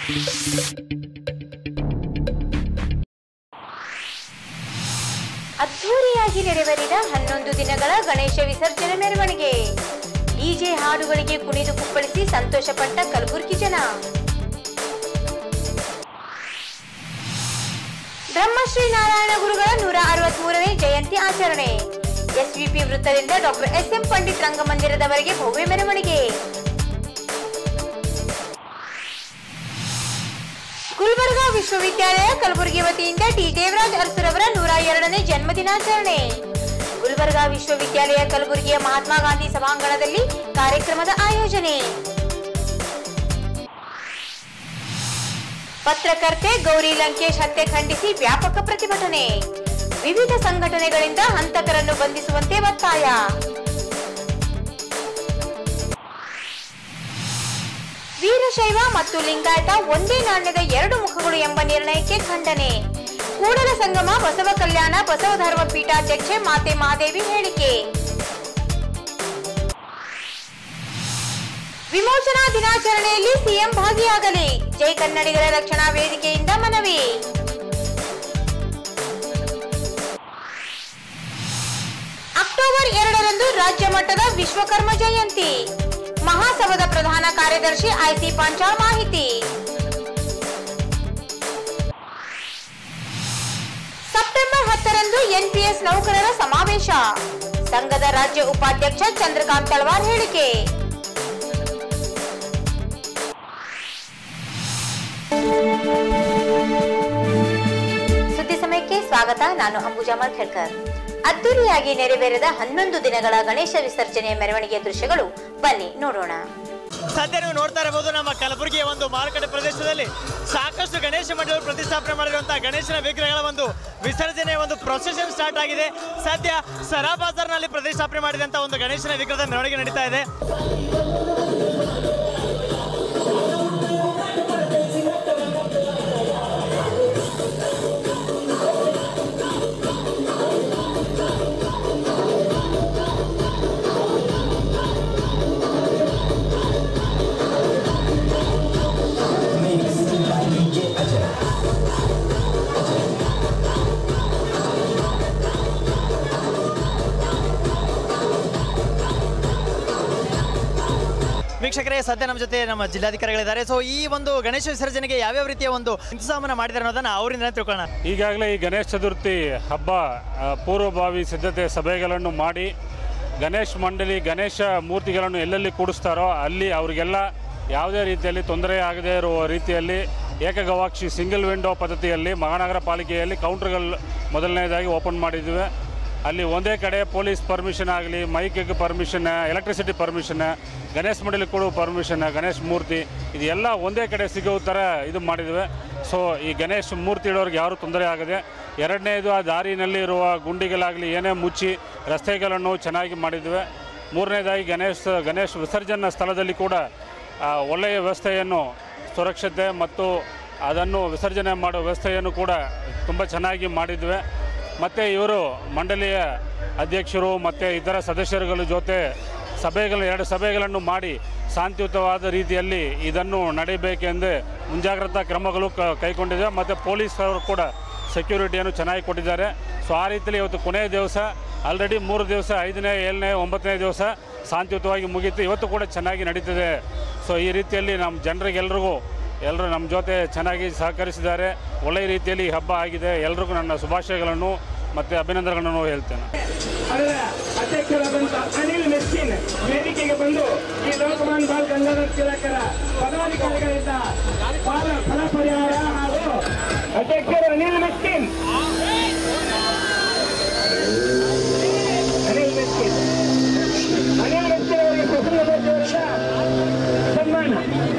ಅದ್ಧೂರಿಯಾಗಿ ನೆರವೇರಿದ 11 ದಿನಗಳ ಗಣೇಶ ವಿಸರ್ಜನೆ ಮೆರವಣಿಗೆ. ಡಿಜೆ ಹಾಡುಗಳಿಗೆ ಕುಣಿದು ಕುಪ್ಪಳಿಸಿ ಸಂತೋಷಪಟ್ಟ ಕಲಬುರಗಿ ಜನ. ಬ್ರಹ್ಮಶ್ರೀ ನಾರಾಯಣ ಗುರುಗಳ 163ನೇ ಜಯಂತಿ ಆಚರಣೆ. ಎಸ್ವಿಪಿ ವೃತ್ತದಿಂದ ಡಾಕ್ಟರ್ ಎಸ್ಎಂ ಪಂಡಿತ್ ರಂಗಮಂದಿರದವರೆಗೆ ಭವ್ಯ ಮೆರವಣಿಗೆ. ಗುಲ್ಬರ್ಗಾ ವಿಶ್ವವಿದ್ಯಾಲಯ ಕಲಬುರಗಿ ವತಿಯಿಂದ ಟಿ ದೇವರಾಜ್ ಅರಸುರವರ 102ನೇ ಜನ್ಮದಿನಾಚರಣೆ. ಗುಲ್ಬರ್ಗಾ ವಿಶ್ವವಿದ್ಯಾಲಯ ಕಲಬುರಗಿಯ ಮಹಾತ್ಮ ಗಾಂಧಿ ಸಭಾಂಗಣದಲ್ಲಿ ಕಾರ್ಯಕ್ರಮದ ಆಯೋಜನೆ. ಪತ್ರಕರ್ತೆ ಗೌರಿ ಲಂಕೇಶ್ ಹತ್ಯೆ ಖಂಡಿಸಿ ವ್ಯಾಪಕ ಪ್ರತಿಭಟನೆ. ವಿವಿಧ ಸಂಘಟನೆಗಳಿಂದ ಹಂತಕರನ್ನು ಬಂಧಿಸುವಂತೆ ಒತ್ತಾಯ. ವೀರಶೈವ ಮತ್ತು ಲಿಂಗಾಯತ ಒಂದೇ ನಾಣ್ಯದ 2 ಮುಖಗಳು ಎಂಬ ನಿರ್ಣಯಕ್ಕೆ ಖಂಡನೆ. ಕೂಡಲ ಸಂಗಮ ಬಸವ ಕಲ್ಯಾಣ ಬಸವಧರ್ಮ ಪೀಠಾಧ್ಯಕ್ಷೆ ಮಾತೆ ಮಹಾದೇವಿ ಹೇಳಿಕೆ. ವಿಮೋಚನಾ ದಿನಾಚರಣೆಯಲ್ಲಿ ಸಿಎಂ ಭಾಗಿಯಾಗಲಿ, ಜೈ ಕನ್ನಡಿಗರ ರಕ್ಷಣಾ ವೇದಿಕೆಯಿಂದ ಮನವಿ. ಅಕ್ಟೋಬರ್ 2ರಂದು ರಾಜ್ಯ ಮಟ್ಟದ ವಿಶ್ವಕರ್ಮ ಜಯಂತಿ. ಮಹಾಸಭಾದ ಪ್ರಧಾನ ಕಾರ್ಯದರ್ಶಿ ಐಸಿ ಪಾಂಚಾಳ್ ಮಾಹಿತಿ. ಸೆಪ್ಟೆಂಬರ್ 10ರಂದು ಎನ್ಪಿಎಸ್ ನೌಕರರ ಸಮಾವೇಶ. ಸಂಘದ ರಾಜ್ಯ ಉಪಾಧ್ಯಕ್ಷ ಚಂದ್ರಕಾಂತ್ ತಳವಾರ್ ಹೇಳಿಕೆ. ಸುದ್ದಿ ಸಮಯಕ್ಕೆ ಸ್ವಾಗತ. ನಾನು ಅಂಬುಜಾ ಮಲ್ಖೇಡ್ಕರ್. ಅದ್ದೂರಿಯಾಗಿ ನೆರವೇರಿದ 11 ದಿನಗಳ ಗಣೇಶ ವಿಸರ್ಜನೆಯ ಮೆರವಣಿಗೆಯ ದೃಶ್ಯಗಳು ಬನ್ನಿ ನೋಡೋಣ. ಸದ್ಯ ನೀವು ನೋಡ್ತಾ ಇರಬಹುದು, ನಮ್ಮ ಕಲಬುರಗಿಯ ಒಂದು ಮಾರುಕಟ್ಟೆ ಪ್ರದೇಶದಲ್ಲಿ ಸಾಕಷ್ಟು ಗಣೇಶ ಮಂಡಳಿಗಳು ಪ್ರತಿಷ್ಠಾಪನೆ ಮಾಡಿರುವಂತಹ ಗಣೇಶನ ವಿಗ್ರಹಗಳ ಒಂದು ವಿಸರ್ಜನೆ ಒಂದು ಪ್ರೊಸೆಷನ್ ಸ್ಟಾರ್ಟ್ ಆಗಿದೆ. ಸದ್ಯ ಸರಾ ಬಾಜಾರ್ನಲ್ಲಿ ಪ್ರತಿಷ್ಠಾಪನೆ ಮಾಡಿದಂತಹ ಒಂದು ಗಣೇಶನ ವಿಗ್ರಹದ ಮೆರವಣಿಗೆ ನಡೀತಾ ಇದೆ. ವೀಕ್ಷಕರೇ, ಸದ್ಯ ನಮ್ಮ ಜೊತೆ ನಮ್ಮ ಜಿಲ್ಲಾಧಿಕಾರಿಗಳಿದ್ದಾರೆ. ಸೊ ಈ ಒಂದು ಗಣೇಶ ವಿಸರ್ಜನೆಗೆ ಯಾವ್ಯಾವ ರೀತಿಯ ಒಂದು ಇಂತಜಾಮನ ಮಾಡಿದ್ದಾರೆ ಅನ್ನೋದನ್ನ ಅವರಿಂದ ತಿಳ್ಕೊಳ್ಳೋಣ. ಈಗಾಗಲೇ ಈ ಗಣೇಶ ಚತುರ್ಥಿ ಹಬ್ಬ ಪೂರ್ವಭಾವಿ ಸಿದ್ಧತೆ ಸಭೆಗಳನ್ನು ಮಾಡಿ ಗಣೇಶ ಮಂಡಳಿ ಗಣೇಶ ಮೂರ್ತಿಗಳನ್ನು ಎಲ್ಲೆಲ್ಲಿ ಕೂಡಿಸ್ತಾರೋ ಅಲ್ಲಿ ಅವರಿಗೆಲ್ಲ ಯಾವುದೇ ರೀತಿಯಲ್ಲಿ ತೊಂದರೆ ಆಗದೇ ಇರುವ ರೀತಿಯಲ್ಲಿ ಏಕಗವಾಕ್ಷಿ ಸಿಂಗಲ್ ವಿಂಡೋ ಪದ್ಧತಿಯಲ್ಲಿ ಮಹಾನಗರ ಪಾಲಿಕೆಯಲ್ಲಿ ಕೌಂಟರ್ಗಳು ಮೊದಲನೇದಾಗಿ ಓಪನ್ ಮಾಡಿದ್ವಿ. ಅಲ್ಲಿ ಒಂದೇ ಕಡೆ ಪೊಲೀಸ್ ಪರ್ಮಿಷನ್ ಆಗಲಿ, ಮೈಕಿಗೆ ಪರ್ಮಿಷನ್, ಎಲೆಕ್ಟ್ರಿಸಿಟಿ ಪರ್ಮಿಷನ್, ಗಣೇಶ ಮಂಡಳಿ ಕೊಡುವ ಪರ್ಮಿಷನ್, ಗಣೇಶ ಮೂರ್ತಿ ಇದೆಲ್ಲ ಒಂದೇ ಕಡೆ ಸಿಗೋ ಥರ ಇದು ಮಾಡಿದ್ವಿ. ಸೊ ಈ ಗಣೇಶ ಮೂರ್ತಿ ಇಡೋರಿಗೆ ಯಾರೂ ತೊಂದರೆ ಆಗದೆ. ಎರಡನೇದು, ಆ ದಾರಿನಲ್ಲಿ ಇರುವ ಗುಂಡಿಗಳಾಗಲಿ ಏನೇ ಮುಚ್ಚಿ ರಸ್ತೆಗಳನ್ನು ಚೆನ್ನಾಗಿ ಮಾಡಿದ್ವಿ. ಮೂರನೇದಾಗಿ ಗಣೇಶ ವಿಸರ್ಜನಾ ಸ್ಥಳದಲ್ಲಿ ಕೂಡ ಒಳ್ಳೆಯ ವ್ಯವಸ್ಥೆಯನ್ನು, ಸುರಕ್ಷತೆ ಮತ್ತು ಅದನ್ನು ವಿಸರ್ಜನೆ ಮಾಡೋ ವ್ಯವಸ್ಥೆಯನ್ನು ಕೂಡ ತುಂಬ ಚೆನ್ನಾಗಿ ಮಾಡಿದ್ವಿ. ಮತ್ತು ಇವರು ಮಂಡಳಿಯ ಅಧ್ಯಕ್ಷರು ಮತ್ತು ಇತರ ಸದಸ್ಯರುಗಳ ಜೊತೆ ಎರಡು ಸಭೆಗಳನ್ನು ಮಾಡಿ ಶಾಂತಿಯುತವಾದ ರೀತಿಯಲ್ಲಿ ಇದನ್ನು ನಡೆಯಬೇಕೆಂದು ಮುಂಜಾಗ್ರತಾ ಕ್ರಮಗಳು ಕೈಗೊಂಡಿದೆ. ಮತ್ತು ಪೊಲೀಸರು ಕೂಡ ಸೆಕ್ಯೂರಿಟಿಯನ್ನು ಚೆನ್ನಾಗಿ ಕೊಟ್ಟಿದ್ದಾರೆ. ಸೊ ಆ ರೀತಿಯಲ್ಲಿ ಇವತ್ತು ಕೊನೆಯ ದಿವಸ ಆಲ್ರೆಡಿ 3 ದಿವಸ 5ನೇ 7ನೇ 9ನೇ ದಿವಸ ಶಾಂತಿಯುತವಾಗಿ ಮುಗೀತು. ಇವತ್ತು ಕೂಡ ಚೆನ್ನಾಗಿ ನಡೀತಿದೆ. ಸೊ ಈ ರೀತಿಯಲ್ಲಿ ನಮ್ಮ ಜನರಿಗೆಲ್ಲರಿಗೂ ಎಲ್ಲರೂ ನಮ್ಮ ಜೊತೆ ಚೆನ್ನಾಗಿ ಸಹಕರಿಸಿದ್ದಾರೆ. ಒಳ್ಳೆಯ ರೀತಿಯಲ್ಲಿ ಹಬ್ಬ ಆಗಿದೆ. ಎಲ್ರಿಗೂ ನನ್ನ ಶುಭಾಶಯಗಳನ್ನು ಮತ್ತು ಅಭಿನಂದನೆಗಳನ್ನು ಹೇಳ್ತೇನೆ. ಅಧ್ಯಕ್ಷರಾದಂಥ ಅನಿಲ್ ಮೆಸ್ಕಿನ್ ವೇದಿಕೆಗೆ ಬಂದು ಈ ಲೋಕಮಾನ್ ಬಾಲ್ ಗಂಗಾಧರ ತಿಲಕರ ಪದಾಧಿಕಾರಿಗಳಿಂದ ಫಲ ಪರಿಹಾರ ಹಾಗೂ ಅಧ್ಯಕ್ಷರು ಅನಿಲ್ ಮೆಸ್ಕಿನ್ ಅವರಿಗೆ ಪ್ರಸನ್ನವರಿಂದ ಸನ್ಮಾನ.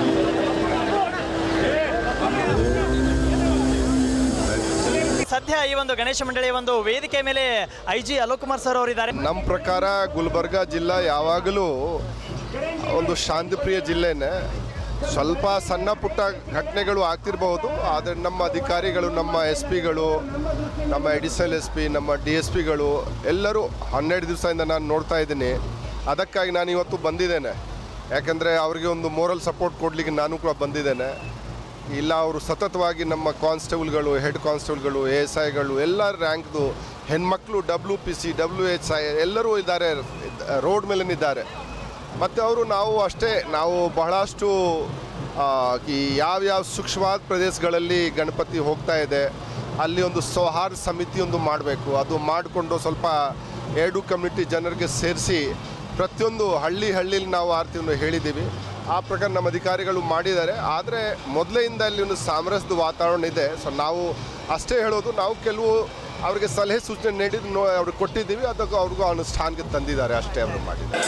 ಸದ್ಯ ಈ ಒಂದು ಗಣೇಶ ಮಂಡಳಿಯ ಒಂದು ವೇದಿಕೆ ಮೇಲೆ ಐಜಿ ಅಲೋಕ್ ಕುಮಾರ್ ಸರ್ ಅವರಿದ್ದಾರೆ. ನಮ್ಮ ಪ್ರಕಾರ ಗುಲ್ಬರ್ಗಾ ಜಿಲ್ಲಾ ಯಾವಾಗಲೂ ಒಂದು ಶಾಂತಿಪ್ರಿಯ ಜಿಲ್ಲೆನೇ. ಸ್ವಲ್ಪ ಸಣ್ಣ ಪುಟ್ಟ ಘಟನೆಗಳು ಆಗ್ತಿರಬಹುದು, ಆದರೆ ನಮ್ಮ ಅಧಿಕಾರಿಗಳು, ನಮ್ಮ ಎಸ್ ಪಿಗಳು, ನಮ್ಮ ಅಡಿಷನಲ್ ಎಸ್ ಪಿ, ನಮ್ಮ ಡಿ ಎಸ್ ಪಿಗಳು ಎಲ್ಲರೂ 12 ದಿವಸದಿಂದ ನಾನು ನೋಡ್ತಾ ಇದ್ದೀನಿ. ಅದಕ್ಕಾಗಿ ನಾನು ಇವತ್ತು ಬಂದಿದ್ದೇನೆ. ಯಾಕೆಂದರೆ ಅವರಿಗೆ ಒಂದು ಮೋರಲ್ ಸಪೋರ್ಟ್ ಕೊಡಲಿಕ್ಕೆ ನಾನು ಕೂಡ ಬಂದಿದ್ದೇನೆ. ಇಲ್ಲ ಅವರು ಸತತವಾಗಿ ನಮ್ಮ ಕಾನ್ಸ್ಟೇಬಲ್ಗಳು, ಹೆಡ್ ಕಾನ್ಸ್ಟೇಬಲ್ಗಳು, ASIಗಳು ಎಲ್ಲ ರ್ಯಾಂಕ್ದು ಹೆಣ್ಮಕ್ಳು WPC, WHI ಎಲ್ಲರೂ ಇದ್ದಾರೆ, ರೋಡ್ ಮೇಲಿದ್ದಾರೆ. ಮತ್ತು ನಾವು ಬಹಳಷ್ಟು ಈ ಯಾವ್ಯಾವ ಸೂಕ್ಷ್ಮವಾದ ಪ್ರದೇಶಗಳಲ್ಲಿ ಗಣಪತಿ ಹೋಗ್ತಾ ಇದೆ ಅಲ್ಲಿ ಒಂದು ಸೌಹಾರ್ದ ಸಮಿತಿ ಮಾಡಬೇಕು. ಅದು ಮಾಡಿಕೊಂಡು ಸ್ವಲ್ಪ 2 ಕಮ್ಯುನಿಟಿ ಜನರಿಗೆ ಸೇರಿಸಿ ಪ್ರತಿಯೊಂದು ಹಳ್ಳಿಲಿ ನಾವು ಆರ್ತಿಯನ್ನು ಹೇಳಿದ್ದೀವಿ. ಆ ಪ್ರಕಾರ ನಮ್ಮ ಅಧಿಕಾರಿಗಳು ಮಾಡಿದ್ದಾರೆ. ಆದರೆ ಮೊದಲಿಂದ ಅಲ್ಲಿ ಒಂದು ಸಾಮರಸ್ಯದ ವಾತಾವರಣ ಇದೆ. ಸೊ ನಾವು ಅಷ್ಟೇ ಹೇಳೋದು, ನಾವು ಕೆಲವು ಅವರಿಗೆ ಸಲಹೆ ಸೂಚನೆ ನೀಡಿದ್ದು ಅವ್ರಿಗೆ ಕೊಟ್ಟಿದ್ದೀವಿ, ಅದಕ್ಕೆ ಅವ್ರಿಗೂ ಅನುಷ್ಠಾನಕ್ಕೆ ತಂದಿದ್ದಾರೆ, ಅಷ್ಟೇ ಅವರು ಮಾಡಿದ್ದಾರೆ.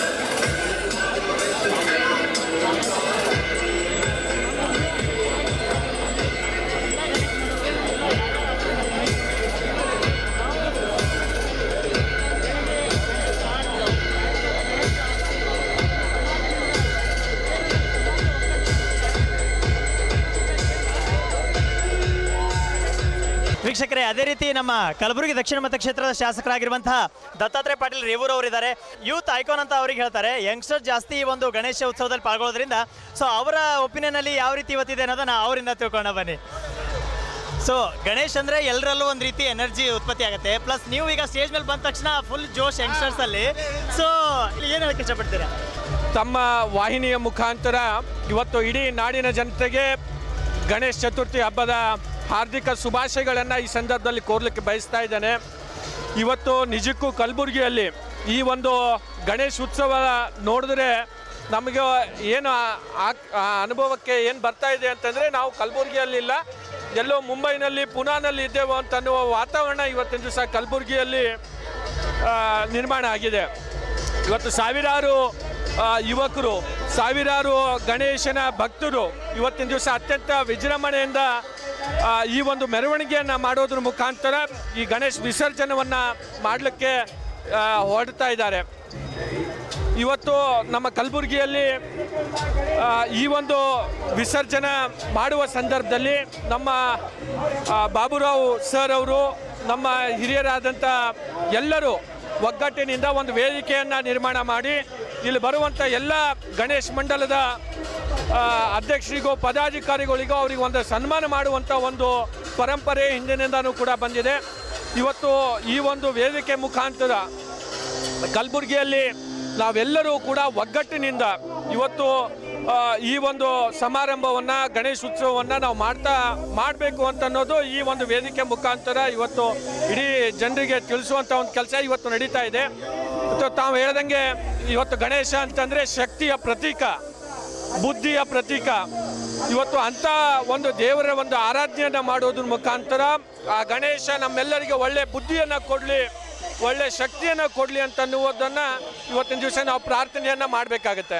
ವೀಕ್ಷಕರೇ, ಅದೇ ರೀತಿ ನಮ್ಮ ಕಲಬುರಗಿ ದಕ್ಷಿಣ ಮತಕ್ಷೇತ್ರದ ಶಾಸಕರಾಗಿರುವಂತಹ ದತ್ತಾತ್ರೇಯ ಪಾಟೀಲ್ ರೇವೂರ್ ಅವರಿದ್ದಾರೆ. ಯೂತ್ ಐಕಾನ್ ಅಂತ ಅವ್ರಿಗೆ ಹೇಳ್ತಾರೆ. ಯಂಗ್ಸ್ಟರ್ ಜಾಸ್ತಿ ಈ ಒಂದು ಗಣೇಶ ಉತ್ಸವದಲ್ಲಿ ಪಾಲ್ಗೊಳ್ಳೋದ್ರಿಂದ ಸೊ ಅವರ ಒಪಿನಿಯನಲ್ಲಿ ಯಾವ ರೀತಿ ಇವತ್ತಿದೆ ಅನ್ನೋದನ್ನ ಅವರಿಂದ ತಿಳ್ಕೊಂಡ ಬನ್ನಿ. ಸೊ ಗಣೇಶ್ ಅಂದರೆ ಎಲ್ಲರಲ್ಲೂ ಒಂದು ರೀತಿ ಎನರ್ಜಿ ಉತ್ಪತ್ತಿ ಆಗುತ್ತೆ. ಪ್ಲಸ್ ನೀವು ಈಗ ಸ್ಟೇಜ್ ಮೇಲೆ ಬಂದ ತಕ್ಷಣ ಫುಲ್ ಜೋಶ್ ಯಂಗ್ಸ್ಟರ್ಸಲ್ಲಿ. ಸೊ ಏನು ಹೇಳಕ್ಕೆ ಇಷ್ಟಪಡ್ತೀರಾ? ತಮ್ಮ ವಾಹಿನಿಯ ಮುಖಾಂತರ ಇವತ್ತು ಇಡೀ ನಾಡಿನ ಜನತೆಗೆ ಗಣೇಶ ಚತುರ್ಥಿ ಹಬ್ಬದ ಹಾರ್ದಿಕ ಶುಭಾಶಯಗಳನ್ನು ಈ ಸಂದರ್ಭದಲ್ಲಿ ಕೋರ್ಲಿಕ್ಕೆ ಬಯಸ್ತಾ ಇದ್ದೇನೆ. ಇವತ್ತು ನಿಜಕ್ಕೂ ಕಲಬುರಗಿಯಲ್ಲಿ ಈ ಒಂದು ಗಣೇಶ ಉತ್ಸವ ನೋಡಿದ್ರೆ ನಮಗೆ ಏನು ಅನುಭವಕ್ಕೆ ಏನು ಬರ್ತಾ ಇದೆ ಅಂತಂದರೆ, ನಾವು ಕಲಬುರಗಿಯಲ್ಲಿಲ್ಲ, ಎಲ್ಲೋ ಮುಂಬೈನಲ್ಲಿ, ಪುನಾನಲ್ಲಿ ಇದ್ದೇವೆ ಅಂತನ್ನುವ ವಾತಾವರಣ ಇವತ್ತಿನ ದಿವಸ ಕಲಬುರಗಿಯಲ್ಲಿ ನಿರ್ಮಾಣ ಆಗಿದೆ. ಇವತ್ತು ಸಾವಿರಾರು ಯುವಕರು, ಸಾವಿರಾರು ಗಣೇಶನ ಭಕ್ತರು ಇವತ್ತಿನ ದಿವಸ ಅತ್ಯಂತ ವಿಜೃಂಭಣೆಯಿಂದ ಈ ಒಂದು ಮೆರವಣಿಗೆಯನ್ನು ಮಾಡೋದ್ರ ಮುಖಾಂತರ ಈ ಗಣೇಶ ವಿಸರ್ಜನವನ್ನು ಮಾಡಲಿಕ್ಕೆ ಹೊರಡ್ತಾ ಇದ್ದಾರೆ. ಇವತ್ತು ನಮ್ಮ ಕಲಬುರಗಿಯಲ್ಲಿ ಈ ಒಂದು ವಿಸರ್ಜನೆ ಮಾಡುವ ಸಂದರ್ಭದಲ್ಲಿ ನಮ್ಮ ಬಾಬುರಾವ್ ಸರ್ ಅವರು, ನಮ್ಮ ಹಿರಿಯರಾದಂಥ ಎಲ್ಲರೂ ಒಗ್ಗಟ್ಟಿನಿಂದ ಒಂದು ವೇದಿಕೆಯನ್ನು ನಿರ್ಮಾಣ ಮಾಡಿ ಇಲ್ಲಿ ಬರುವಂಥ ಎಲ್ಲ ಗಣೇಶ ಮಂಡಲದ ಅಧ್ಯಕ್ಷರಿಗೂ ಪದಾಧಿಕಾರಿಗಳಿಗೂ ಅವರಿಗೆ ಒಂದು ಸನ್ಮಾನ ಮಾಡುವಂಥ ಒಂದು ಪರಂಪರೆ ಹಿಂದಿನಿಂದನೂ ಕೂಡ ಬಂದಿದೆ. ಇವತ್ತು ಈ ಒಂದು ವೇದಿಕೆ ಮುಖಾಂತರ ಕಲಬುರಗಿಯಲ್ಲಿ ನಾವೆಲ್ಲರೂ ಕೂಡ ಒಗ್ಗಟ್ಟಿನಿಂದ ಇವತ್ತು ಈ ಒಂದು ಸಮಾರಂಭವನ್ನು, ಗಣೇಶ ಉತ್ಸವವನ್ನು ನಾವು ಮಾಡಬೇಕು ಅಂತ ಅನ್ನೋದು ಈ ಒಂದು ವೇದಿಕೆ ಮುಖಾಂತರ ಇವತ್ತು ಇಡೀ ಜನರಿಗೆ ತಿಳಿಸುವಂಥ ಒಂದು ಕೆಲಸ ಇವತ್ತು ನಡೀತಾ ಇದೆ. ಮತ್ತು ತಾವು ಹೇಳ್ದಂಗೆ ಇವತ್ತು ಗಣೇಶ ಅಂತಂದರೆ ಶಕ್ತಿಯ ಪ್ರತೀಕ, ಬುದ್ಧಿಯ ಪ್ರತೀಕ. ಇವತ್ತು ಅಂಥ ಒಂದು ದೇವರ ಒಂದು ಆರಾಧನೆಯನ್ನು ಮಾಡೋದ್ರ ಮುಖಾಂತರ ಆ ಗಣೇಶ ನಮ್ಮೆಲ್ಲರಿಗೆ ಒಳ್ಳೆ ಬುದ್ಧಿಯನ್ನು ಕೊಡಲಿ, ಒಳ್ಳೆ ಶಕ್ತಿಯನ್ನು ಕೊಡಲಿ ಅಂತನ್ನುವುದನ್ನು ಇವತ್ತಿನ ದಿವಸ ನಾವು ಪ್ರಾರ್ಥನೆಯನ್ನು ಮಾಡಬೇಕಾಗತ್ತೆ.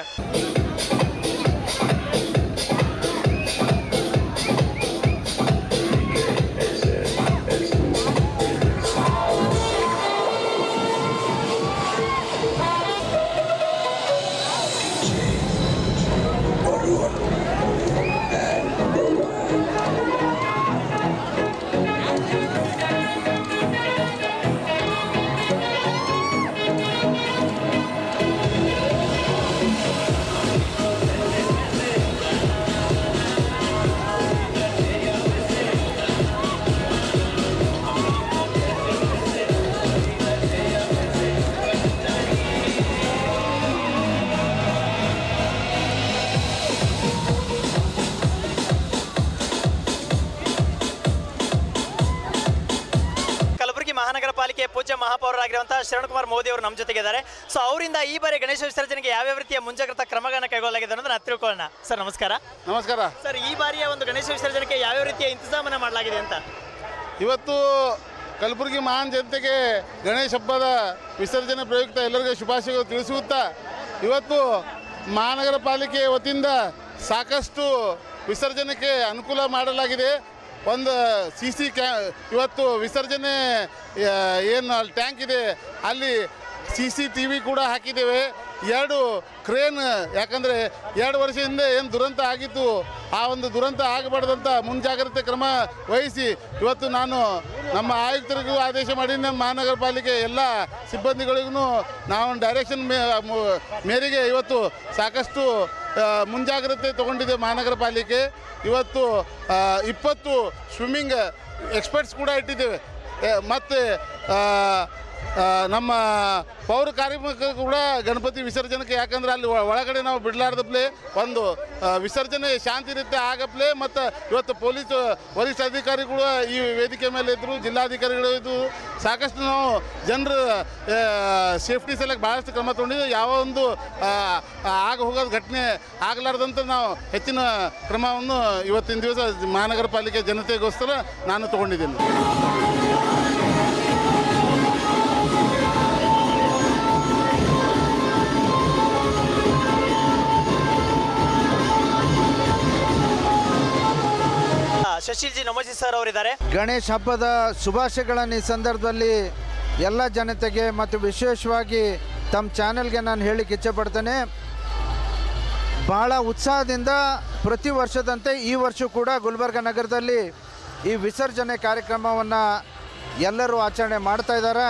ಮಹಾನಗರ ಪಾಲಿಕೆ ಪೂಜ್ಯ ಮಹಾಪೌರರಾಗಿರುವಂತಹ ಶರಣಕುಮಾರ್ ಮೋದಿ ಅವರು ನಮ್ಮ ಜೊತೆಗಿದ್ದಾರೆ. ಸೊ ಅವರಿಂದ ಈ ಬಾರಿ ಗಣೇಶ ವಿಸರ್ಜನೆಗೆ ಯಾವ್ಯಾವ ರೀತಿಯ ಮುಂಜಾಗ್ರತಾ ಕ್ರಮಗಳನ್ನು ಕೈಗೊಳ್ಳಲಾಗಿದೆ ಅನ್ನೋದನ್ನ ತಿಳ್ಕೊಳ್ಳೋಣ. ಸರ್ ನಮಸ್ಕಾರ. ನಮಸ್ಕಾರ ಸರ್, ಈ ಬಾರಿಯ ಒಂದು ಗಣೇಶ ವಿಸರ್ಜನೆಗೆ ಯಾವ್ಯಾವ ರೀತಿಯ ಇಂತಜಾಮನ್ನು ಮಾಡಲಾಗಿದೆ ಅಂತ? ಇವತ್ತು ಕಲಬುರಗಿ ಮಹಾನ್ ಜನತೆಗೆ ಗಣೇಶ ಹಬ್ಬದ ವಿಸರ್ಜನೆ ಪ್ರಯುಕ್ತ ಎಲ್ಲರಿಗೂ ಶುಭಾಶಯಗಳು ತಿಳಿಸುತ್ತಾ, ಇವತ್ತು ಮಹಾನಗರ ಪಾಲಿಕೆ ವತಿಯಿಂದ ಸಾಕಷ್ಟು ವಿಸರ್ಜನೆಗೆ ಅನುಕೂಲ ಮಾಡಲಾಗಿದೆ. ಒಂದು CC ಇವತ್ತು ವಿಸರ್ಜನೆ ಏನು ಅಲ್ಲಿ ಟ್ಯಾಂಕ್ ಇದೆ ಅಲ್ಲಿ CCTV ಕೂಡ ಹಾಕಿದ್ದೇವೆ. ಎರಡು ಕ್ರೇನ್, ಯಾಕಂದರೆ 2 ವರ್ಷ ಹಿಂದೆ ಏನು ದುರಂತ ಆಗಿತ್ತು ಆ ಒಂದು ದುರಂತ ಆಗಬಾರ್ದಂತ ಮುಂಜಾಗ್ರತೆ ಕ್ರಮ ವಹಿಸಿ ಇವತ್ತು ನಾನು ನಮ್ಮ ಆಯುಕ್ತರಿಗೂ ಆದೇಶ ಮಾಡಿ ನಮ್ಮ ಮಹಾನಗರ ಪಾಲಿಕೆ ಎಲ್ಲ ಸಿಬ್ಬಂದಿಗಳಿಗೂ ನಾವು ಡೈರೆಕ್ಷನ್ ಮೇರೆಗೆ ಇವತ್ತು ಸಾಕಷ್ಟು ಮುಂಜಾಗ್ರತೆ ತಗೊಂಡಿದೆ ಮಹಾನಗರ ಪಾಲಿಕೆ. ಇವತ್ತು 20 ಸ್ವಿಮ್ಮಿಂಗ್ ಎಕ್ಸ್ಪರ್ಟ್ಸ್ ಕೂಡ ಇಟ್ಟಿದ್ದೇವೆ. ಮತ್ತು ನಮ್ಮ ಪೌರ ಕಾರ್ಮಿಕರು ಕೂಡ ಗಣಪತಿ ವಿಸರ್ಜನೆಗೆ, ಯಾಕಂದ್ರೆ ಅಲ್ಲಿ ಒಳಗಡೆ ನಾವು ಬಿಡಲಾರ್ದಪ್ಲೆ ಒಂದು ವಿಸರ್ಜನೆ ಶಾಂತಿ ರೀತಿ ಆಗಪ್ಲೆ. ಮತ್ತು ಇವತ್ತು ಪೊಲೀಸ್ ವರಿಷ್ಠ ಅಧಿಕಾರಿಗಳು ಈ ವೇದಿಕೆ ಮೇಲೆ ಇದ್ದರು, ಜಿಲ್ಲಾಧಿಕಾರಿಗಳು ಇದ್ದರು. ಸಾಕಷ್ಟು ನಾವು ಜನರ ಸೇಫ್ಟಿ ಸಲಕ್ಕೆ ಭಾಳಷ್ಟು ಕ್ರಮ ತೊಗೊಂಡಿದ್ದೀವಿ. ಯಾವ ಒಂದು ಆಗ ಹೋಗೋದು ಘಟನೆ ಆಗಲಾರ್ದಂತ ನಾವು ಹೆಚ್ಚಿನ ಕ್ರಮವನ್ನು ಇವತ್ತಿನ ದಿವಸ ಮಹಾನಗರ ಪಾಲಿಕೆ ಜನತೆಗೋಸ್ಕರ ನಾನು ತೊಗೊಂಡಿದ್ದೀನಿ. ಶಶಿಲ್ ಜಿ ನಮೋಜಿ ಸರ್ ಅವರಿದ್ದಾರೆ. ಗಣೇಶ ಹಬ್ಬದ ಶುಭಾಶಯಗಳನ್ನು ಈ ಸಂದರ್ಭದಲ್ಲಿ ಎಲ್ಲ ಜನತೆಗೆ ಮತ್ತು ವಿಶೇಷವಾಗಿ ತಮ್ಮ ಚಾನೆಲ್ಗೆ ನಾನು ಹೇಳಲಿಕ್ಕೆ ಇಚ್ಛೆಪಡ್ತೇನೆ. ಬಹಳ ಉತ್ಸಾಹದಿಂದ ಪ್ರತಿ ವರ್ಷದಂತೆ ಈ ವರ್ಷ ಕೂಡ ಗುಲ್ಬರ್ಗ ನಗರದಲ್ಲಿ ಈ ವಿಸರ್ಜನೆ ಕಾರ್ಯಕ್ರಮವನ್ನು ಎಲ್ಲರೂ ಆಚರಣೆ ಮಾಡ್ತಾಯಿದ್ದಾರೆ.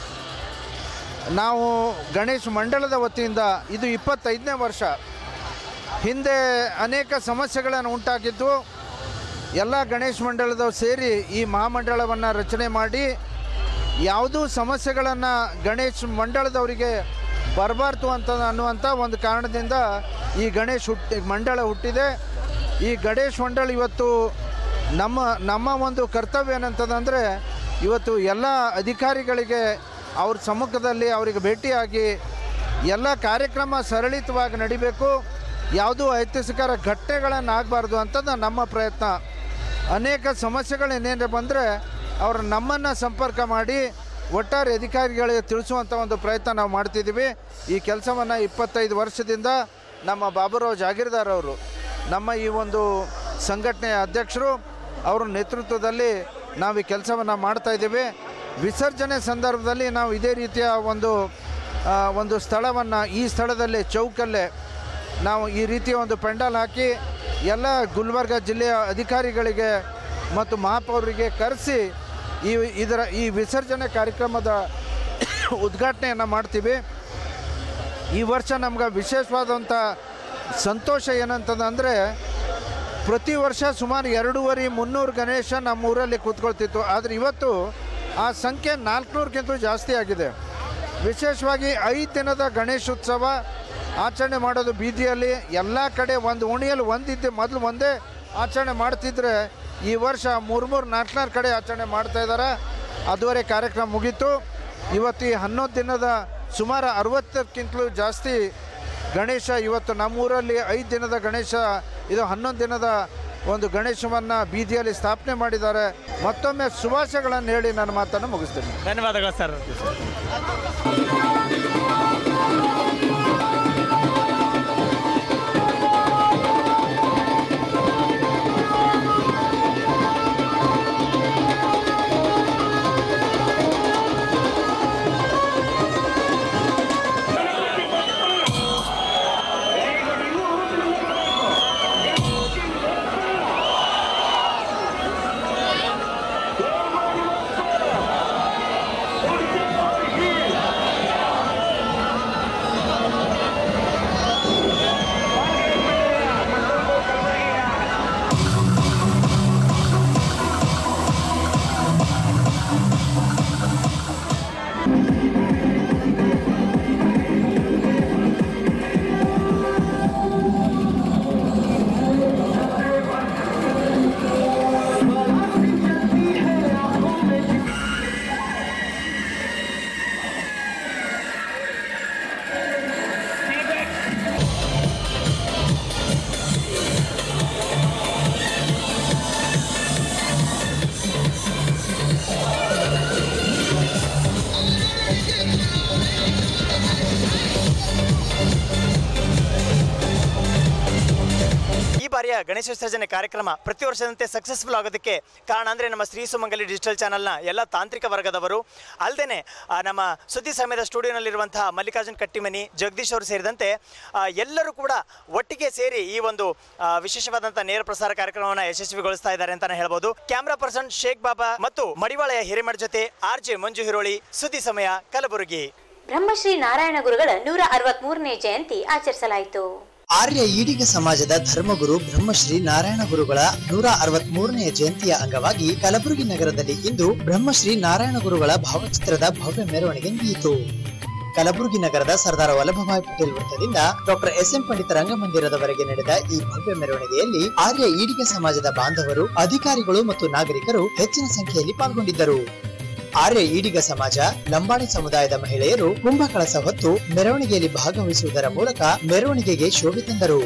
ನಾವು ಗಣೇಶ ಮಂಡಳದ ವತಿಯಿಂದ ಇದು 25ನೇ ವರ್ಷ. ಹಿಂದೆ ಅನೇಕ ಸಮಸ್ಯೆಗಳನ್ನು ಉಂಟಾಗಿದ್ದು ಎಲ್ಲ ಗಣೇಶ ಮಂಡಳದವ್ರು ಸೇರಿ ಈ ಮಹಾಮಂಡಳವನ್ನು ರಚನೆ ಮಾಡಿ ಯಾವುದೂ ಸಮಸ್ಯೆಗಳನ್ನು ಗಣೇಶ ಮಂಡಳದವರಿಗೆ ಬರಬಾರ್ದು ಅನ್ನುವಂಥ ಒಂದು ಕಾರಣದಿಂದ ಈ ಮಂಡಳ ಹುಟ್ಟಿದೆ. ಈ ಗಣೇಶ ಮಂಡಳ ಇವತ್ತು ನಮ್ಮ ಒಂದು ಕರ್ತವ್ಯ ಏನಂತಂದರೆ ಇವತ್ತು ಎಲ್ಲ ಅಧಿಕಾರಿಗಳಿಗೆ ಅವ್ರ ಸಮ್ಮುಖದಲ್ಲಿ ಅವರಿಗೆ ಭೇಟಿಯಾಗಿ ಎಲ್ಲ ಕಾರ್ಯಕ್ರಮ ಸರಳಿತವಾಗಿ ನಡಿಬೇಕು, ಯಾವುದೂ ಐತಿಹಾಸಿಕ ಘಟನೆಗಳನ್ನು ಆಗಬಾರ್ದು ಅಂತಂದು ನಮ್ಮ ಪ್ರಯತ್ನ. ಅನೇಕ ಸಮಸ್ಯೆಗಳೇನೇನು ಬಂದರೆ ಅವರು ನಮ್ಮನ್ನು ಸಂಪರ್ಕ ಮಾಡಿ ಒಟ್ಟಾರೆ ಅಧಿಕಾರಿಗಳಿಗೆ ತಿಳಿಸುವಂಥ ಒಂದು ಪ್ರಯತ್ನ ನಾವು ಮಾಡ್ತಿದ್ದೀವಿ. ಈ ಕೆಲಸವನ್ನು 25 ವರ್ಷದಿಂದ ನಮ್ಮ ಬಾಬುರಾವ್ ಜಾಗೀರ್ದಾರ್ ಅವರು, ನಮ್ಮ ಈ ಒಂದು ಸಂಘಟನೆಯ ಅಧ್ಯಕ್ಷರು, ಅವರ ನೇತೃತ್ವದಲ್ಲಿ ನಾವು ಈ ಕೆಲಸವನ್ನು ಮಾಡ್ತಾಯಿದ್ದೀವಿ. ವಿಸರ್ಜನೆ ಸಂದರ್ಭದಲ್ಲಿ ನಾವು ಇದೇ ರೀತಿಯ ಒಂದು ಸ್ಥಳವನ್ನು, ಈ ಸ್ಥಳದಲ್ಲಿ ಚೌಕಲ್ಲೇ ನಾವು ಈ ರೀತಿಯ ಒಂದು ಪೆಂಡಾಲ್ ಹಾಕಿ ಎಲ್ಲ ಗುಲ್ಬರ್ಗ ಜಿಲ್ಲೆಯ ಅಧಿಕಾರಿಗಳಿಗೆ ಮತ್ತು ಮಹಾಪೌರರಿಗೆ ಕರೆಸಿ ಈ ವಿಸರ್ಜನೆ ಕಾರ್ಯಕ್ರಮದ ಉದ್ಘಾಟನೆಯನ್ನು ಮಾಡ್ತೀವಿ. ಈ ವರ್ಷ ನಮ್ಗೆ ವಿಶೇಷವಾದಂಥ ಸಂತೋಷ ಏನಂತಂದರೆ ಪ್ರತಿ ವರ್ಷ ಸುಮಾರು 250-300 ಗಣೇಶ ನಮ್ಮ ಊರಲ್ಲಿ ಕೂತ್ಕೊಳ್ತಿತ್ತು. ಆದರೆ ಇವತ್ತು ಆ ಸಂಖ್ಯೆ 400ಕ್ಕಿಂತ ಜಾಸ್ತಿ ಆಗಿದೆ. ವಿಶೇಷವಾಗಿ 5 ದಿನದ ಗಣೇಶೋತ್ಸವ ಆಚರಣೆ ಮಾಡೋದು ಬೀದಿಯಲ್ಲಿ ಎಲ್ಲ ಕಡೆ ಒಂದು ಓಣಿಯಲ್ಲಿ ಒಂದಿದ್ದೆ ಮೊದಲು ಒಂದೇ ಆಚರಣೆ ಮಾಡ್ತಿದ್ರೆ ಈ ವರ್ಷ 3-4 ಕಡೆ ಆಚರಣೆ ಮಾಡ್ತಾಯಿದ್ದಾರೆ. ಅದುವರೆ ಕಾರ್ಯಕ್ರಮ ಮುಗೀತು. ಇವತ್ತು ಈ 11 ದಿನದ ಸುಮಾರು 60ಕ್ಕಿಂತಲೂ ಜಾಸ್ತಿ ಗಣೇಶ ಇವತ್ತು ನಮ್ಮೂರಲ್ಲಿ 5 ದಿನದ ಗಣೇಶ, ಇದು 11 ದಿನದ ಒಂದು ಗಣೇಶವನ್ನು ಬೀದಿಯಲ್ಲಿ ಸ್ಥಾಪನೆ ಮಾಡಿದ್ದಾರೆ. ಮತ್ತೊಮ್ಮೆ ಶುಭಾಶಯಗಳನ್ನು ಹೇಳಿ ನನ್ನ ಮಾತನ್ನು ಮುಗಿಸ್ತೀನಿ. ಧನ್ಯವಾದಗಳು ಸರ್. ಗಣೇಶ ವಿಸರ್ಜನೆ ಕಾರ್ಯಕ್ರಮ ಪ್ರತಿ ವರ್ಷದಂತೆ ಸಕ್ಸಸ್ಫುಲ್ ಆಗೋದಕ್ಕೆ ಕಾರಣ ಅಂದರೆ ನಮ್ಮ ಶ್ರೀ ಸುಮಂಗಲಿ ಡಿಜಿಟಲ್ ಚಾನಲ್ನ ಎಲ್ಲ ತಾಂತ್ರಿಕ ವರ್ಗದವರು, ಅಲ್ಲದೆ ನಮ್ಮ ಸುದ್ದಿ ಸಮಯದ ಸ್ಟುಡಿಯೋನಲ್ಲಿರುವಂತಹ ಮಲ್ಲಿಕಾರ್ಜುನ್ ಕಟ್ಟಿಮನಿ, ಜಗದೀಶ್ ಅವರು ಸೇರಿದಂತೆ ಎಲ್ಲರೂ ಕೂಡ ಒಟ್ಟಿಗೆ ಸೇರಿ ಈ ಒಂದು ವಿಶೇಷವಾದಂಥ ನೇರ ಪ್ರಸಾರ ಕಾರ್ಯಕ್ರಮವನ್ನು ಯಶಸ್ವಿಗೊಳಿಸ್ತಾ ಇದ್ದಾರೆ ಅಂತಾನೆ ಹೇಳ್ಬೋದು. ಕ್ಯಾಮ್ರಾ ಪರ್ಸನ್ ಶೇಖ್ ಬಾಬಾ ಮತ್ತು ಮಡಿವಾಳೆಯ ಹಿರೇಮಠ್ ಜೊತೆ RJ ಮಂಜು ಹಿರೋಳಿ, ಸುದ್ದಿ ಸಮಯ, ಕಲಬುರಗಿ. ಬ್ರಹ್ಮಶ್ರೀ ನಾರಾಯಣ ಗುರುಗಳ 163ನೇ ಜಯಂತಿ ಆಚರಿಸಲಾಯಿತು. ಆರ್ಯ ಈಡಿಗ ಸಮಾಜದ ಧರ್ಮಗುರು ಬ್ರಹ್ಮಶ್ರೀ ನಾರಾಯಣ ಗುರುಗಳ 163ನೇ ಜಯಂತಿಯ ಅಂಗವಾಗಿ ಕಲಬುರಗಿ ನಗರದಲ್ಲಿ ಇಂದು ಬ್ರಹ್ಮಶ್ರೀ ನಾರಾಯಣ ಗುರುಗಳ ಭಾವಚಿತ್ರದ ಭವ್ಯ ಮೆರವಣಿಗೆ ನಡೆಯಿತು. ಕಲಬುರಗಿ ನಗರದ ಸರ್ದಾರ್ ವಲ್ಲಭಭಾಯ್ ಪಟೇಲ್ ವೃತ್ತದಿಂದ ಡಾಕ್ಟರ್ SM ಪಂಡಿತ ರಂಗಮಂದಿರದವರೆಗೆ ನಡೆದ ಈ ಭವ್ಯ ಮೆರವಣಿಗೆಯಲ್ಲಿ ಆರ್ಯ ಈಡಿಗ ಸಮಾಜದ ಬಾಂಧವರು, ಅಧಿಕಾರಿಗಳು ಮತ್ತು ನಾಗರಿಕರು ಹೆಚ್ಚಿನ ಸಂಖ್ಯೆಯಲ್ಲಿ ಪಾಲ್ಗೊಂಡಿದ್ದರು. ಆರ್ಯ ಈಡಿಗ ಸಮಾಜ, ಲಂಬಾಣಿ ಸಮುದಾಯದ ಮಹಿಳೆಯರು ಕುಂಭಕಳಸ ಹೊತ್ತು ಮೆರವಣಿಗೆಯಲ್ಲಿ ಭಾಗವಹಿಸುವುದರ ಮೂಲಕ ಮೆರವಣಿಗೆಗೆ ಶೋಭೆ ತಂದರು.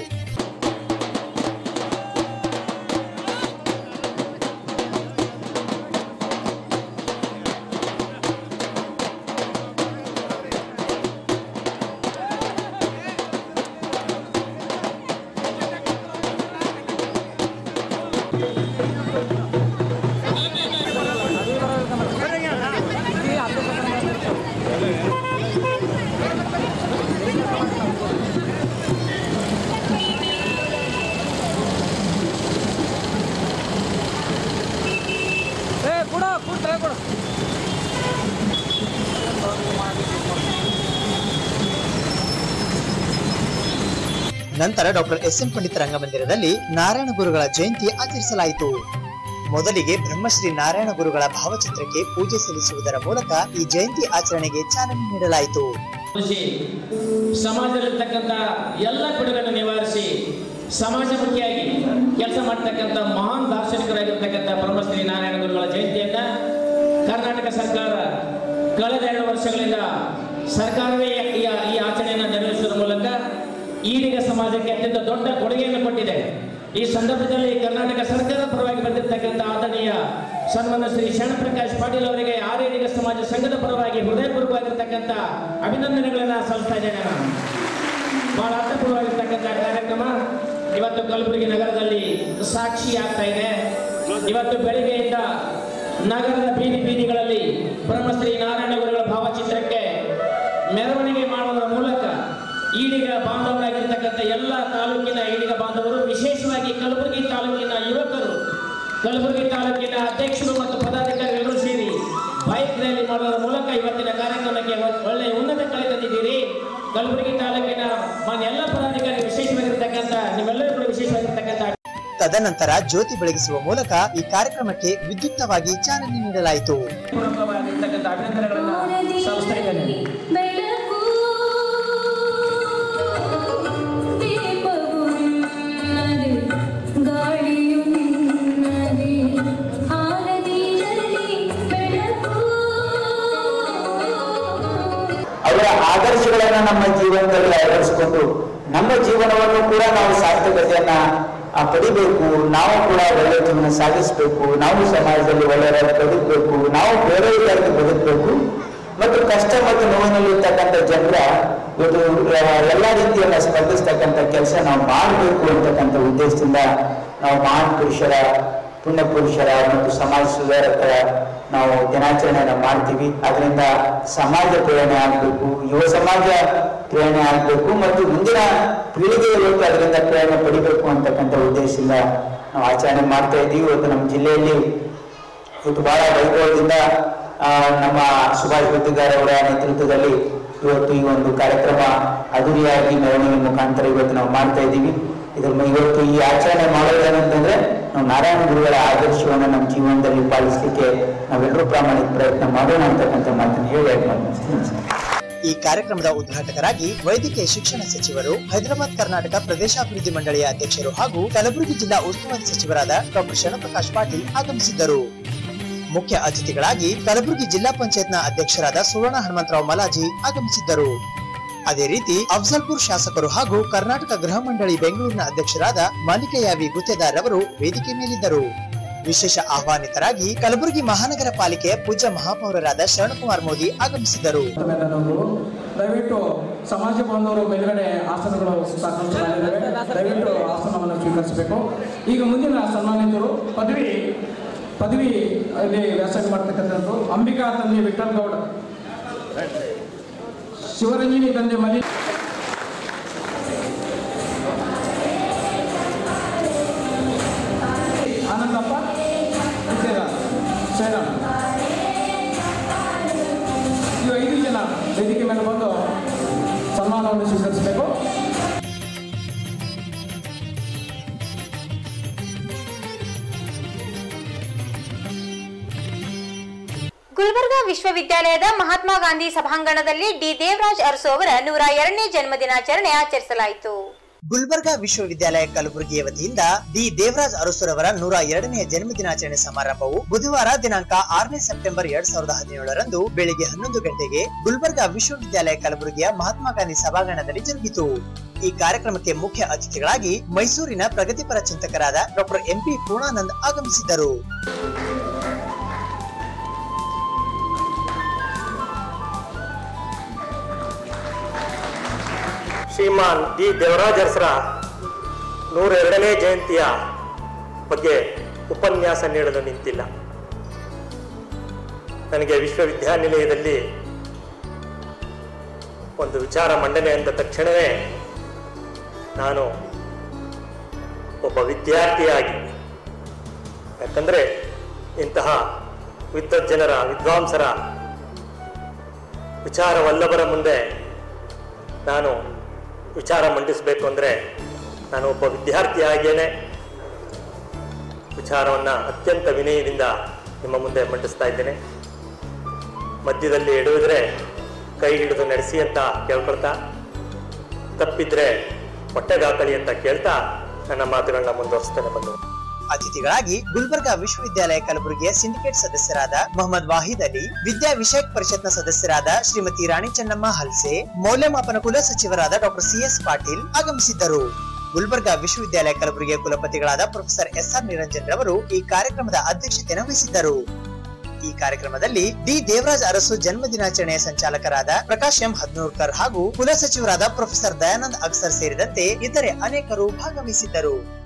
ನಂತರ ಡಾಕ್ಟರ್ SM ಪಂಡಿತ ರಂಗಮಂದಿರದಲ್ಲಿ ನಾರಾಯಣ ಗುರುಗಳ ಜಯಂತಿ ಆಚರಿಸಲಾಯಿತು. ಮೊದಲಿಗೆ ಬ್ರಹ್ಮಶ್ರೀ ನಾರಾಯಣ ಗುರುಗಳ ಭಾವಚಿತ್ರಕ್ಕೆ ಪೂಜೆ ಸಲ್ಲಿಸುವುದರ ಮೂಲಕ ಈ ಜಯಂತಿ ಆಚರಣೆಗೆ ಚಾಲನೆ ನೀಡಲಾಯಿತು. ಸಮಾಜದಲ್ಲಿರ್ತಕ್ಕಂಥ ಎಲ್ಲ ಪಿಡುಗಳನ್ನು ನಿವಾರಿಸಿ ಸಮಾಜಮುಖಿಯಾಗಿ ಕೆಲಸ ಮಾಡ್ತಕ್ಕಂಥ ಮಹಾನ್ ದಾರ್ಶನಿಕರಾಗಿರ್ತಕ್ಕಂಥ ಬ್ರಹ್ಮಶ್ರೀ ನಾರಾಯಣ ಗುರುಗಳ ಜಯಂತಿಯನ್ನ ಕರ್ನಾಟಕ ಸರ್ಕಾರ ಕಳೆದ 2 ವರ್ಷಗಳಿಂದ ಸರ್ಕಾರವೇ ಈ ಆಚರಣೆಯನ್ನು ನೆರವೇರಿಸುವ ಮೂಲಕ ಈಡಿಗ ಸಮಾಜಕ್ಕೆ ಅತ್ಯಂತ ದೊಡ್ಡ ಕೊಡುಗೆಯನ್ನು ಕೊಟ್ಟಿದೆ. ಈ ಸಂದರ್ಭದಲ್ಲಿ ಕರ್ನಾಟಕ ಸರ್ಕಾರದ ಪರವಾಗಿ ಬಂದಿರತಕ್ಕಂಥ ಆದರಣೀಯ ಸನ್ಮಾನ್ಯ ಶ್ರೀ ಶರಣಪ್ರಕಾಶ್ ಪಾಟೀಲ್ ಅವರಿಗೆ ಆರ್ಯ ಈಡಿಗ ಸಮಾಜ ಸಂಘದ ಪರವಾಗಿ ಹೃದಯಪೂರ್ವಕವಾಗಿರ್ತಕ್ಕಂಥ ಅಭಿನಂದನೆಗಳನ್ನು ಸಲ್ಲಿಸ್ತಾ ಇದ್ದೇನೆ. ನಾನು ಬಹಳ ಅರ್ಥಪೂರ್ವವಾಗಿರ್ತಕ್ಕಂಥ ಕಾರ್ಯಕ್ರಮ ಇವತ್ತು ಕಲಬುರಗಿ ನಗರದಲ್ಲಿ ಸಾಕ್ಷಿ ಆಗ್ತಾ ಇದೆ. ಇವತ್ತು ಬೆಳಿಗ್ಗೆಯಿಂದ ನಗರದ ಬೀದಿಗಳಲ್ಲಿ ಬ್ರಹ್ಮಶ್ರೀ ನಾರಾಯಣ ಗುರುಗಳ ಭಾವಚಿತ್ರಕ್ಕೆ ಮೆರವಣಿಗೆ ಮಾಡುವುದರ ಮೂಲಕ ಈಡಿಗ ಬಾಂಧವರಾಗಿರ್ತಕ್ಕಂಥ ಎಲ್ಲ ತಾಲೂಕಿನ ಈಡಿಗ ಬಾಂಧವರು, ವಿಶೇಷವಾಗಿ ಕಲಬುರಗಿ ತಾಲೂಕಿನ ಯುವಕರು, ಕಲಬುರಗಿ ತಾಲೂಕಿನ ಅಧ್ಯಕ್ಷರು ಮತ್ತು ಪದಾಧಿಕಾರಿಗಳು ಸೇರಿ ಬೈಕ್ ರ್ಯಾಲಿ ಮಾಡುವುದರ ಮೂಲಕ ಇವತ್ತಿನ ಕಾರ್ಯಕ್ರಮಕ್ಕೆ ಒಳ್ಳೆಯ ಉನ್ನತ ಕಳೆ ತಂದಿದ್ದೀರಿ. ಕಲಬುರಗಿ ತಾಲೂಕಿನ ಎಲ್ಲ ಪದಾಧಿಕಾರಿ ವಿಶೇಷವಾಗಿರ್ತಕ್ಕಂಥ ನೀವೆಲ್ಲರೂ ಕೂಡ ವಿಶೇಷವಾಗಿರ್ತಕ್ಕಂಥ. ತದನಂತರ ಜ್ಯೋತಿ ಬೆಳಗಿಸುವ ಮೂಲಕ ಈ ಕಾರ್ಯಕ್ರಮಕ್ಕೆ ವಿದ್ಯುಕ್ತವಾಗಿ ಚಾಲನೆ ನೀಡಲಾಯಿತು. ಅಭಿನಂದನೆಗಳನ್ನು ಸಲ್ಲಿಸ್ತಾ ಇದ್ದೇನೆ. ಅವರ ಆದರ್ಶಗಳನ್ನ ನಮ್ಮ ಜೀವನದಲ್ಲಿ ಅಳವಡಿಸಿಕೊಂಡು ನಮ್ಮ ಜೀವನವನ್ನು ಕೂಡ ನಾವು ಸಾರ್ಥಕತೆಯನ್ನ ಪಡಿಬೇಕು. ನಾವು ಕೂಡ ಒಳ್ಳೆಯ ಜೀವನ ಸಾಗಿಸಬೇಕು. ನಾವು ಸಮಾಜದಲ್ಲಿ ಒಳ್ಳೆಯದಾಗಿ ಬದುಕಬೇಕು. ನಾವು ಬೇರೆಯವರಾಗಿ ಬದುಕಬೇಕು ಮತ್ತು ಕಷ್ಟ ಮತ್ತು ನೋವಿನಲ್ಲಿರ್ತಕ್ಕಂಥ ಜನರ ಇವತ್ತು ಎಲ್ಲ ರೀತಿಯನ್ನ ಸ್ಪರ್ಧಿಸ್ತಕ್ಕಂಥ ಕೆಲಸ ನಾವು ಮಾಡಬೇಕು ಅಂತಕ್ಕಂಥ ಉದ್ದೇಶದಿಂದ ನಾವು ಮಹಾನ್ ಪುರುಷರ, ಪುಣ್ಯ ಪುರುಷರ ಮತ್ತು ಸಮಾಜ ಸುಧಾರಕರ ನಾವು ದಿನಾಚರಣೆಯನ್ನು ಮಾಡ್ತೀವಿ. ಅದರಿಂದ ಸಮಾಜ ಪ್ರೇರಣೆ ಆಗಬೇಕು, ಯುವ ಸಮಾಜ ಪ್ರೇರಣೆ ಆಗಬೇಕು ಮತ್ತು ಮುಂದಿನ ಪೀಳಿಗೆಯವರೆಗೂ ಅದರಿಂದ ಪ್ರೇರಣೆ ಪಡಿಬೇಕು ಅಂತಕ್ಕಂಥ ಉದ್ದೇಶದಿಂದ ನಾವು ಆಚರಣೆ ಮಾಡ್ತಾ ಇದ್ದೀವಿ. ಇವತ್ತು ನಮ್ಮ ಜಿಲ್ಲೆಯಲ್ಲಿ ಇವತ್ತು ಬಹಳ ವೈಭವದಿಂದ ನಮ್ಮ ಸುಭಾಷ್ ಗುತ್ತಿಗಾರ್ ಅವರ ನೇತೃತ್ವದಲ್ಲಿ ಇವತ್ತು ಈ ಒಂದು ಕಾರ್ಯಕ್ರಮ ಅದ್ದೂರಿಯಾಗಿ ಮೆರವಣಿಗೆ ಮುಖಾಂತರ ಇವತ್ತು ನಾವು ಮಾಡ್ತಾ ಇದ್ದೀವಿ. ಇವತ್ತು ಈ ಆಚರಣೆ ಮಾಡೋದೇನಂತಂದ್ರೆ ನಾವು ನಾರಾಯಣ ಗುರುಗಳ ಆದರ್ಶವನ್ನು ನಮ್ಮ ಜೀವನದಲ್ಲಿ ಪಾಲಿಸಲಿಕ್ಕೆ ನಾವೆಲ್ಲರೂ ಪ್ರಾಮಾಣಿಕ ಪ್ರಯತ್ನ ಮಾಡೋಣ ಅಂತಕ್ಕಂಥ ಮಾತನ್ನು ಹೇಳಿ. ಈ ಕಾರ್ಯಕ್ರಮದ ಉದ್ಘಾಟಕರಾಗಿ ವೈದ್ಯಕೀಯ ಶಿಕ್ಷಣ ಸಚಿವರು, ಹೈದರಾಬಾದ್ ಕರ್ನಾಟಕ ಪ್ರದೇಶಾಭಿವೃದ್ಧಿ ಮಂಡಳಿಯ ಅಧ್ಯಕ್ಷರು ಹಾಗೂ ಕಲಬುರಗಿ ಜಿಲ್ಲಾ ಉಸ್ತುವಾರಿ ಸಚಿವರಾದ ಡಾಕ್ಟರ್ ಶರಣಪ್ರಕಾಶ್ ಪಾಟೀಲ್ ಆಗಮಿಸಿದ್ದರು. ಮುಖ್ಯ ಅತಿಥಿಗಳಾಗಿ ಕಲಬುರಗಿ ಜಿಲ್ಲಾ ಪಂಚಾಯತ್ನ ಅಧ್ಯಕ್ಷರಾದ ಸುವರ್ಣ ಹನುಮಂತರಾವ್ ಮಲಾಜಿ ಆಗಮಿಸಿದ್ದರು. ಅದೇ ರೀತಿ ಅಫ್ಜಲ್ಪುರ್ ಶಾಸಕರು ಹಾಗೂ ಕರ್ನಾಟಕ ಗೃಹ ಮಂಡಳಿ ಬೆಂಗಳೂರಿನ ಅಧ್ಯಕ್ಷರಾದ ಮಾಲಿಕಯಾವಿ ಗುತ್ತೇದಾರ್ ಅವರು ವೇದಿಕೆ ಮೇಲಿದ್ದರು. ವಿಶೇಷ ಆಹ್ವಾನಿತರಾಗಿ ಕಲಬುರಗಿ ಮಹಾನಗರ ಪಾಲಿಕೆಯ ಪೂಜ್ಯ ಮಹಾಪೌರರಾದ ಶರಣಕುಮಾರ್ ಮೋದಿ ಆಗಮಿಸಿದರು. ದಯವಿಟ್ಟು ಸಮಾಜ ಬಾಂಧವರು ಮೇಲ್ಗಡೆ ಆಸನಗಳು ಸಾಕಷ್ಟು ಮಾಡಿದ್ದಾರೆ, ದಯವಿಟ್ಟು ಆಸನವನ್ನು ಸ್ವೀಕರಿಸಬೇಕು. ಈಗ ಮುಂದಿನ ಸನ್ಮಾನಿತರು ಪದವಿ ಅಲ್ಲಿ ವ್ಯಾಸಂಗ ಮಾಡ್ತಕ್ಕಂಥದ್ದು ಅಂಬಿಕಾ ತಂದೆ ವಿಠಲ್ ಗೌಡ, ಶಿವರಂಜನಿ ತಂದೆ ಮಲಿ, ಆನಂದಪ್ಪ ಶ್ರೀರಾಮ್. ಇವು 5 ಜನ ವೇದಿಕೆ ಮೇಲೆ ಬಂದು ಸನ್ಮಾನವನ್ನು ಸ್ವೀಕರಿಸಬೇಕು. ಗುಲ್ಬರ್ಗಾ ವಿಶ್ವವಿದ್ಯಾಲಯದ ಮಹಾತ್ಮ ಗಾಂಧಿ ಸಭಾಂಗಣದಲ್ಲಿ ಡಿ ದೇವರಾಜ್ ಅರಸು ಅವರ 102ನೇ ಜನ್ಮದಿನಾಚರಣೆ ಆಚರಿಸಲಾಯಿತು. ಗುಲ್ಬರ್ಗಾ ವಿಶ್ವವಿದ್ಯಾಲಯ ಕಲಬುರಗಿಯ ವತಿಯಿಂದ ಡಿ ದೇವರಾಜ್ ಅರಸುರವರ 102ನೇ ಜನ್ಮದಿನಾಚರಣೆ ಸಮಾರಂಭವು ಬುಧವಾರ ದಿನಾಂಕ 6ನೇ ಸೆಪ್ಟೆಂಬರ್ 2017ರಂದು ಬೆಳಿಗ್ಗೆ 11 ಗಂಟೆಗೆ ಗುಲ್ಬರ್ಗಾ ವಿಶ್ವವಿದ್ಯಾಲಯ ಕಲಬುರಗಿಯ ಮಹಾತ್ಮ ಗಾಂಧಿ ಸಭಾಂಗಣದಲ್ಲಿ ಜರುಗಿತು. ಈ ಕಾರ್ಯಕ್ರಮಕ್ಕೆ ಮುಖ್ಯ ಅತಿಥಿಗಳಾಗಿ ಮೈಸೂರಿನ ಪ್ರಗತಿಪರ ಚಿಂತಕರಾದ ಡಾಕ್ಟರ್ ಎಂಪಿ ಪೂರ್ಣಾನಂದ್ ಆಗಮಿಸಿದ್ದರು. ಶ್ರೀಮಾನ್ ಡಿ ದೇವರಾಜ್ ಅರಸರ 102ನೇ ಜಯಂತಿಯ ಬಗ್ಗೆ ಉಪನ್ಯಾಸ ನೀಡಲು ನಿಂತಿಲ್ಲ. ನನಗೆ ವಿಶ್ವವಿದ್ಯಾನಿಲಯದಲ್ಲಿ ಒಂದು ವಿಚಾರ ಮಂಡನೆ ಅಂದ ತಕ್ಷಣವೇ ನಾನು ಒಬ್ಬ ವಿದ್ಯಾರ್ಥಿಯಾಗಿ, ಯಾಕಂದರೆ ಇಂತಹ ವಿದ್ವಜ್ಜನರ ವಿದ್ವಾಂಸರ ವಿಚಾರವಲ್ಲಭರ ಮುಂದೆ ನಾನು ವಿಚಾರ ಮಂಡಿಸಬೇಕು ಅಂದರೆ ನಾನು ಒಬ್ಬ ವಿದ್ಯಾರ್ಥಿಯಾಗಿಯೇ ವಿಚಾರವನ್ನು ಅತ್ಯಂತ ವಿನಯದಿಂದ ನಿಮ್ಮ ಮುಂದೆ ಮಂಡಿಸ್ತಾ ಇದ್ದೇನೆ. ಮಧ್ಯದಲ್ಲಿ ಎಡುವುದರೆ ಕೈ ಹಿಡಿದು ನಡೆಸಿ ಅಂತ ಕೇಳ್ಕೊಳ್ತಾ, ತಪ್ಪಿದ್ರೆ ಹೊಟ್ಟೆಗಾಕಳಿ ಅಂತ ಕೇಳ್ತಾ ನನ್ನ ಮಾತುಗಳನ್ನ ಮುಂದುವರಿಸ್ತೇನೆ. ಬಂದು ಅತಿಥಿಗಳಾಗಿ ಗುಲ್ಬರ್ಗಾ ವಿಶ್ವವಿದ್ಯಾಲಯ ಕಲಬುರಗಿಯ ಸಿಂಡಿಕೇಟ್ ಸದಸ್ಯರಾದ ಮೊಹಮ್ಮದ್ ವಾಹಿದ್ ಅಲಿ, ವಿದ್ಯಾ ವಿಷಯಕ್ ಪರಿಷತ್ನ ಸದಸ್ಯರಾದ ಶ್ರೀಮತಿ ರಾಣಿ ಚೆನ್ನಮ್ಮ ಹಲ್ಸೆ, ಮೌಲ್ಯಮಾಪನ ಕುಲ ಸಚಿವರಾದ ಡಾಕ್ಟರ್ ಸಿಎಸ್ ಪಾಟೀಲ್ ಆಗಮಿಸಿದ್ದರು. ಗುಲ್ಬರ್ಗಾ ವಿಶ್ವವಿದ್ಯಾಲಯ ಕಲಬುರಗಿಯ ಕುಲಪತಿಗಳಾದ ಪ್ರೊಫೆಸರ್ SR ನಿರಂಜನ್ ರವರು ಈ ಕಾರ್ಯಕ್ರಮದ ಅಧ್ಯಕ್ಷತೆಯನ್ನು ವಹಿಸಿದ್ದರು. ಈ ಕಾರ್ಯಕ್ರಮದಲ್ಲಿ ಡಿ ದೇವರಾಜ್ ಅರಸು ಜನ್ಮದಿನಾಚರಣೆಯ ಸಂಚಾಲಕರಾದ ಪ್ರಕಾಶ್ ಎಂ ಹದ್ನೂರ್ಕರ್ ಹಾಗೂ ಕುಲ ಸಚಿವರಾದ ಪ್ರೊಫೆಸರ್ ದಯಾನಂದ್ ಅಗ್ಸರ್ ಸೇರಿದಂತೆ ಇತರೆ ಅನೇಕರು ಭಾಗವಹಿಸಿದ್ದರು.